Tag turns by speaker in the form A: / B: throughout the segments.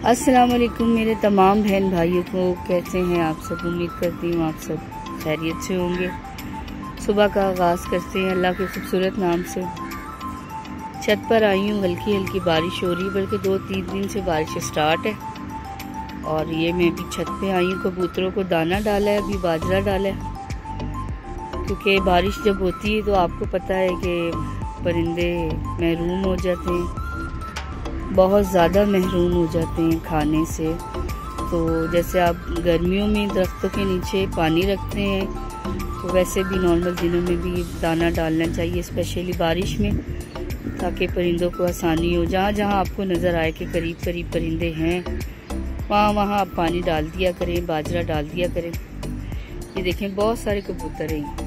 A: अस्सलाम वालेकुम मेरे तमाम बहन भाइयों को, कैसे हैं आप सब। उम्मीद करती हूँ आप सब खैरियत से होंगे। सुबह का आगाज़ करते हैं अल्लाह के खूबसूरत नाम से। छत पर आई हूँ, हल्की हल्की बारिश हो रही है, बल्कि 2-3 दिन से बारिश स्टार्ट है। और ये मैं भी छत पे आई हूँ, कबूतरों को दाना डाला है, अभी बाजरा डाला है। क्योंकि बारिश जब होती है तो आपको पता है कि परिंदे महरूम हो जाते हैं, बहुत ज़्यादा महरूम हो जाते हैं खाने से। तो जैसे आप गर्मियों में दरख्तों के नीचे पानी रखते हैं, तो वैसे भी नॉर्मल दिनों में भी दाना डालना चाहिए, स्पेशली बारिश में, ताकि परिंदों को आसानी हो। जहाँ जहाँ आपको नज़र आए कि करीब करीब परिंदे हैं, वहाँ वहाँ आप पानी डाल दिया करें, बाजरा डाल दिया करें। ये देखें बहुत सारे कबूतर हैं,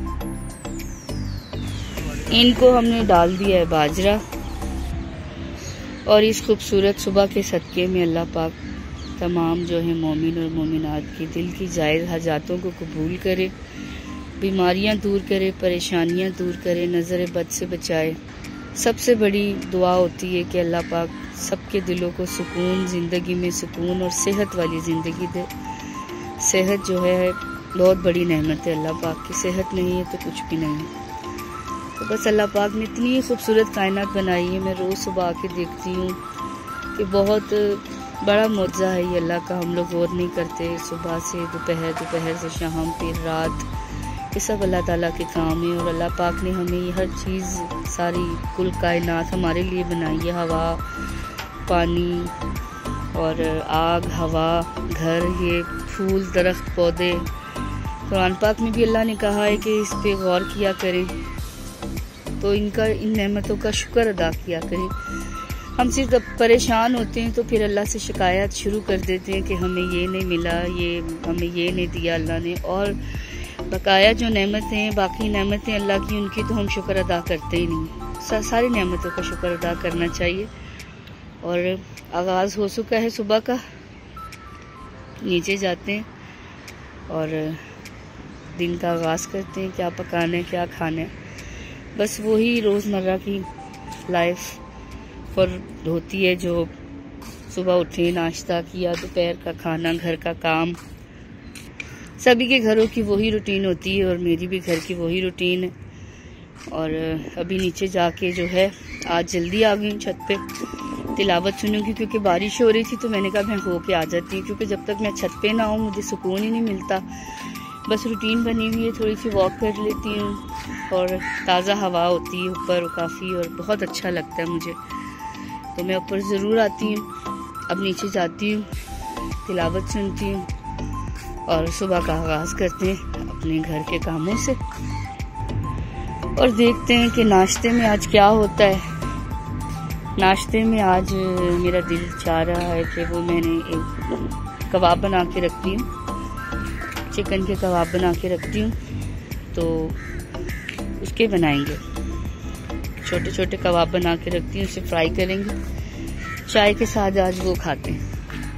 A: इनको हमने डाल दिया है बाजरा। और इस खूबसूरत सुबह के सदक़े में अल्लाह पाक तमाम जो है मोमिन और मोमिनात की दिल की जायज़ हाजातों को कबूल करे, बीमारियां दूर करे, परेशानियां दूर करे, नज़र बद से बचाए। सबसे बड़ी दुआ होती है कि अल्लाह पाक सबके दिलों को सुकून, ज़िंदगी में सुकून और सेहत वाली ज़िंदगी दे। सेहत जो है बहुत बड़ी नेमत है अल्लाह पाक की, सेहत नहीं है तो कुछ भी नहीं है। तो बस अल्लाह पाक ने इतनी खूबसूरत कायनात बनाई है, मैं रोज़ सुबह आके देखती हूँ कि बहुत बड़ा मौजज़ा है ये अल्लाह का। हम लोग गौर नहीं करते, सुबह से दोपहर, दोपहर से शाम, फिर रात, ये सब अल्लाह ताला के काम है। और अल्लाह पाक ने हमें ये हर चीज़, सारी कुल कायनात हमारे लिए बनाई है। हवा, पानी और आग, हवा, घर, ये फूल, दरख्त, पौधे। कुरान पाक में भी अल्लाह ने कहा है कि इस पे गौर किया करें, तो इन नेमतों का शुक्र अदा किया करें। हम सिर्फ जब परेशान होते हैं तो फिर अल्लाह से शिकायत शुरू कर देते हैं कि हमें ये नहीं मिला, ये हमें ये नहीं दिया अल्लाह ने। और बकाया जो नेमतें हैं, बाकी नेमतें अल्लाह की, उनकी तो हम शुक्र अदा करते ही नहीं। सारी नेमतों का शुक्र अदा करना चाहिए। और आगाज़ हो चुका है सुबह का, नीचे जाते हैं और दिन का आगाज़ करते हैं। क्या पकाना है, क्या खाना है, बस वही रोज़मर्रा की लाइफ पर होती है। जो सुबह उठे, नाश्ता किया, दोपहर का खाना, घर का काम, सभी के घरों की वही रूटीन होती है और मेरी भी घर की वही रूटीन है। और अभी नीचे जाके जो है, आज जल्दी आ गई छत पे, तिलावत सुनूंगी क्योंकि बारिश हो रही थी। तो मैंने कहा मैं हो के आ जाती हूँ, क्योंकि जब तक मैं छत पे ना आऊँ मुझे सुकून ही नहीं मिलता। बस रूटीन बनी हुई है, थोड़ी सी वॉक कर लेती हूँ और ताज़ा हवा होती है ऊपर काफ़ी, और बहुत अच्छा लगता है मुझे। तो मैं ऊपर ज़रूर आती हूँ। अब नीचे जाती हूँ, तिलावत सुनती हूँ और सुबह का आगाज़ करते हैं अपने घर के कामों से। और देखते हैं कि नाश्ते में आज क्या होता है। नाश्ते में आज मेरा दिल चाह रहा है कि वो मैंने एक कबाब बना के रखती हूँ, चिकन के कबाब बना के रखती हूँ, तो उसके बनाएंगे। छोटे छोटे कबाब बना के रखती हूँ, उसे फ्राई करेंगे, चाय के साथ आज वो खाते हैं।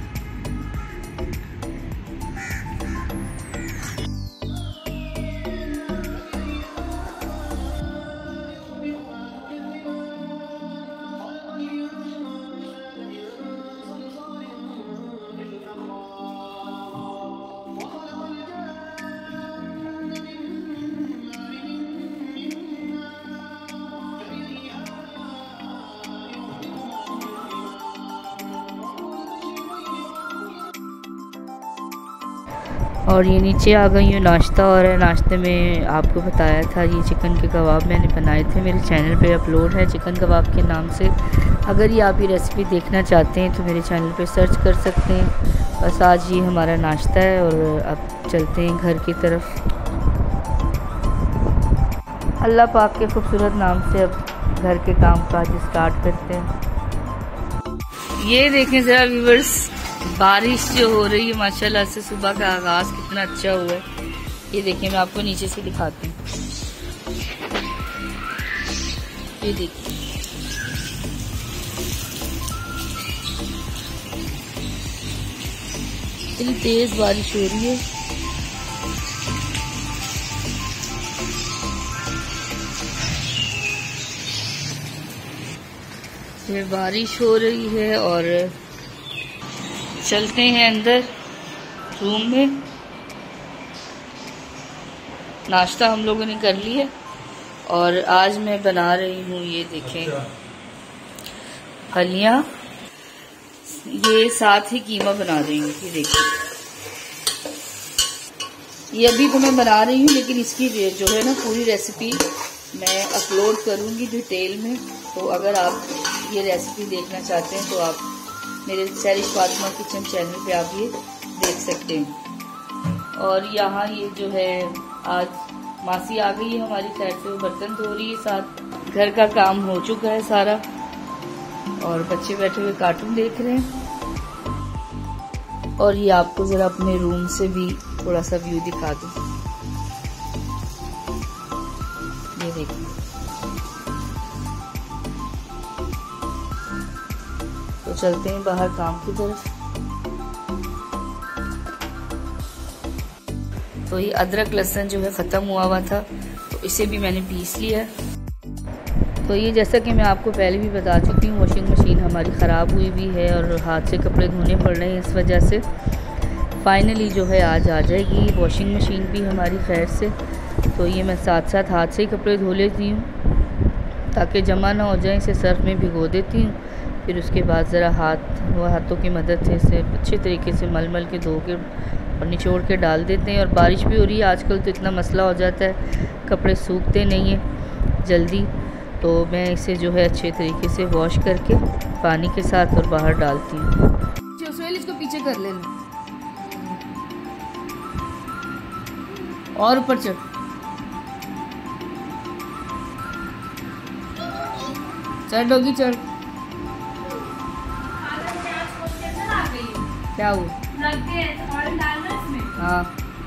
A: और ये नीचे आ गई हूँ, नाश्ता हो रहा है। नाश्ते में आपको बताया था, ये चिकन के कबाब मैंने बनाए थे, मेरे चैनल पे अपलोड है चिकन कबाब के नाम से। अगर ये आप ये रेसिपी देखना चाहते हैं तो मेरे चैनल पे सर्च कर सकते हैं। बस आज ये हमारा नाश्ता है और अब चलते हैं घर की तरफ। अल्लाह पाक के खूबसूरत नाम से अब घर के काम काज स्टार्ट करते हैं। ये देखें ज़रा व्यूअर्स, बारिश जो हो रही है माशाल्लाह से, सुबह का आगाज़ कितना अच्छा हुआ है। ये देखिए, मैं आपको नीचे से दिखाती हूँ। ये देखिए, इतनी तेज बारिश हो रही है। फिर बारिश हो रही है और चलते हैं अंदर रूम में। नाश्ता हम लोगों ने कर लिया और आज मैं बना रही हूँ, ये देखें, फलियाँ। ये साथ ही कीमा बना रही हूँ, ये देखिए। ये अभी तो मैं बना रही हूँ, लेकिन इसकी जो है ना पूरी रेसिपी मैं अपलोड करूँगी डिटेल में। तो अगर आप ये रेसिपी देखना चाहते हैं तो आप मेरे सैरिश फातिमा किचन चैनल पे आप ये देख सकते हैं। और यहाँ ये जो है आज मासी आ गई है हमारी साइड से, वो बर्तन धो रही है, साथ घर का काम हो चुका है सारा और बच्चे बैठे हुए कार्टून देख रहे हैं। और ये आपको जरा अपने रूम से भी थोड़ा सा व्यू दिखा दूं, ये देखिए। तो चलते हैं बाहर काम की तरफ। तो ये अदरक लहसुन जो है ख़त्म हुआ था, तो इसे भी मैंने पीस लिया। तो ये जैसा कि मैं आपको पहले भी बता चुकी हूँ, वॉशिंग मशीन हमारी ख़राब हुई भी है और हाथ से कपड़े धोने पड़ रहे हैं। इस वजह से फाइनली जो है आज आ जाएगी वॉशिंग मशीन भी हमारी खैर से। तो ये मैं साथ साथ हाथ से ही कपड़े धो लेती हूँ ताकि जमा ना हो जाए। इसे सर्फ में भिगो देती हूँ, फिर उसके बाद ज़रा हाथों की मदद से इसे अच्छे तरीके से मल के धो के और निचोड़ के डाल देते हैं। और बारिश भी हो रही है आजकल, तो इतना मसला हो जाता है, कपड़े सूखते नहीं हैं जल्दी। तो मैं इसे जो है अच्छे तरीके से वॉश करके पानी के साथ और बाहर डालती हूँ। इसको पीछे कर लेना और ऊपर चढ़। चढ़ डोगी चढ़। क्या हुआ? हाँ,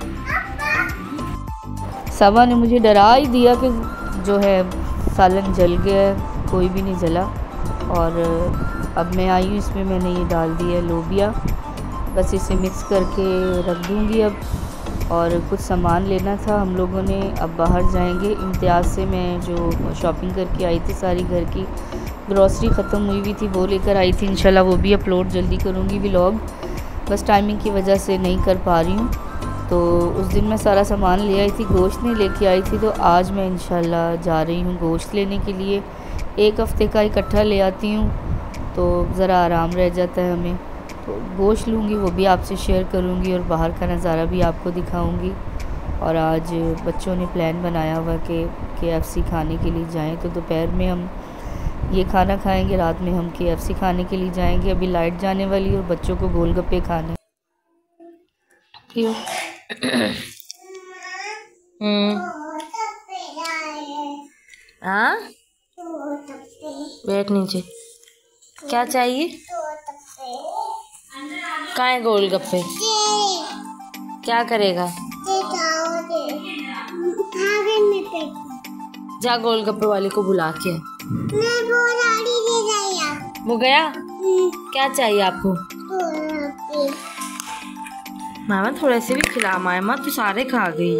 A: सबा ने मुझे डरा ही दिया कि जो है सालन जल गया है, कोई भी नहीं जला। और अब मैं आई हूँ, इसमें मैंने ये डाल दिया लोबिया, बस इसे मिक्स करके रख दूँगी अब। और कुछ सामान लेना था हम लोगों ने, अब बाहर जाएंगे। इम्तियाज़ से मैं जो शॉपिंग करके आई थी सारी घर की ग्रॉसरी ख़त्म हुई हुई थी, वो लेकर आई थी। इंशाल्लाह वो भी अपलोड जल्दी करूँगी व्लॉग, बस टाइमिंग की वजह से नहीं कर पा रही हूँ। तो उस दिन मैं सारा सामान ले आई थी, गोश्त नहीं लेके आई थी, तो आज मैं इंशाल्लाह जा रही हूँ गोश्त लेने के लिए। एक हफ़्ते का इकट्ठा ले आती हूँ तो ज़रा आराम रह जाता है हमें। तो गोश्त लूँगी, वो भी आपसे शेयर करूँगी और बाहर का नज़ारा भी आपको दिखाऊँगी। और आज बच्चों ने प्लान बनाया हुआ कि KFC खाने के लिए जाएँ, तो दोपहर में हम ये खाना खाएंगे, रात में हम KFC खाने के लिए जाएंगे। अभी लाइट जाने वाली और बच्चों को गोलगप्पे खाने।
B: हाँ, बैठ नीचे। क्या चाहिए? कहाँ है गोलगप्पे? क्या करेगा? जा गोलगप्पे वाले को बुला के। वो गया? क्या चाहिए आपको? मामा थोड़े से भी खिला। मामा तो सारे खा गई।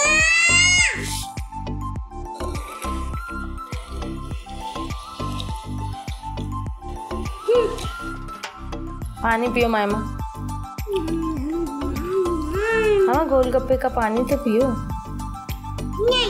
B: पानी पियो मामा। हाँ, गोलगप्पे का पानी तो पियो। नहीं।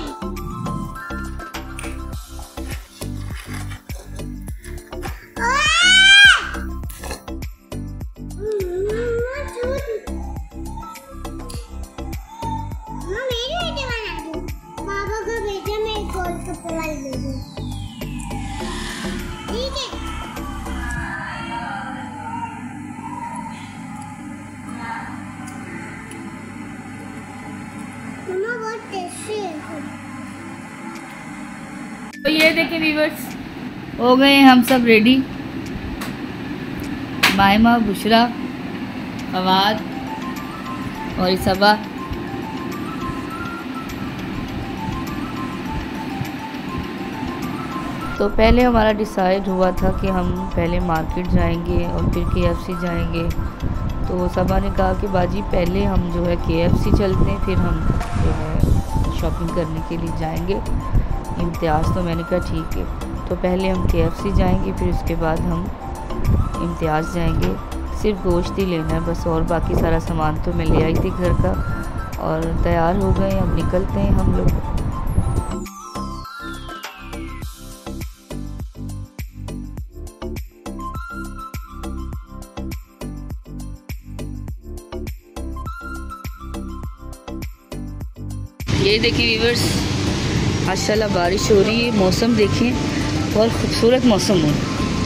A: तो ये देखें व्यूअर्स, हो गए हम सब रेडी। माहिमा, बुशरा, फवाद और सबा। तो पहले हमारा डिसाइड हुआ था कि हम पहले मार्केट जाएंगे और फिर KFC जाएंगे। तो सबा ने कहा कि बाजी पहले हम जो है KFC चलते हैं, फिर हम जो है शॉपिंग करने के लिए जाएंगे। इम्तियाज़ तो मैंने कहा ठीक है, तो पहले हम KFC जाएंगे, फिर उसके बाद हम इम्तियाज़ जाएंगे सिर्फ गोश्त ही लेना है बस, और बाकी सारा सामान तो मैं ले आई थी घर का। और तैयार हो गए, अब निकलते हैं हम लोग। ये देखिए व्यूअर्स, माशाल्लाह बारिश हो रही है, मौसम देखें बहुत खूबसूरत मौसम है।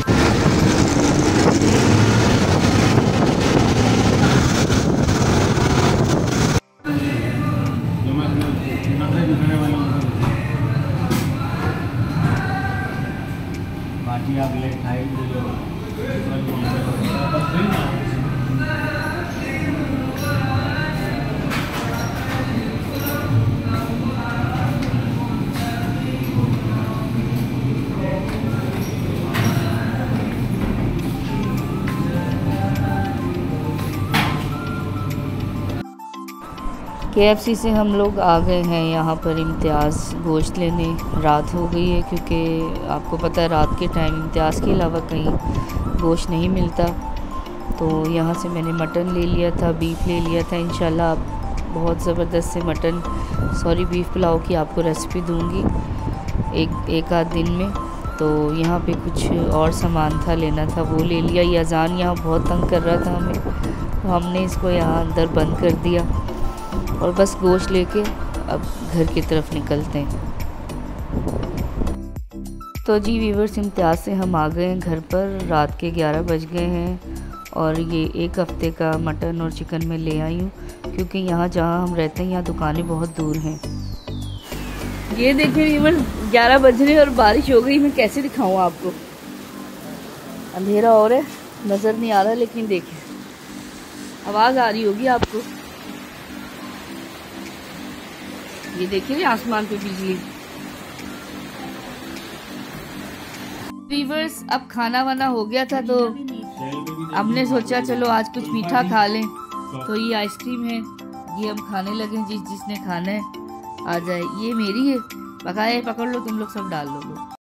A: KFC से हम लोग आ गए हैं यहाँ पर इम्तियाज़ गोश्त लेने। रात हो गई है क्योंकि आपको पता है रात के टाइम इम्तियाज़ के अलावा कहीं गोश्त नहीं मिलता। तो यहाँ से मैंने मटन ले लिया था, बीफ ले लिया था। इंशाल्लाह बहुत ज़बरदस्त से बीफ पुलाव की आपको रेसिपी दूँगी एक आध दिन में। तो यहाँ पे कुछ और सामान था लेना था, वो ले लिया। ये अजान यहाँ बहुत तंग कर रहा था हमें, तो हमने इसको यहाँ अंदर बंद कर दिया और बस गोश्त लेके अब घर की तरफ निकलते हैं। तो जी व्यूअर्स, इम्तियाज़ से हम आ गए हैं घर पर। रात के 11 बज गए हैं और ये एक हफ़्ते का मटन और चिकन मैं ले आई हूँ क्योंकि यहाँ जहाँ हम रहते हैं यहाँ दुकानें बहुत दूर हैं। ये देखिए व्यूअर्स, 11 बज रहे और बारिश हो गई। मैं कैसे दिखाऊँ आपको, अंधेरा हो रहा है, नज़र नहीं आ रहा, लेकिन देखिए आवाज़ आ रही होगी आपको। ये देखिए आसमान पे बिजली। व्यूअर्स, अब खाना वाना हो गया था तो हमने सोचा चलो आज कुछ मीठा खा लें। तो ये आइसक्रीम है, ये हम खाने लगे। जिसने खाना है आ जाए। ये मेरी है, पकाए पकड़ लो, तुम लोग सब डाल लो।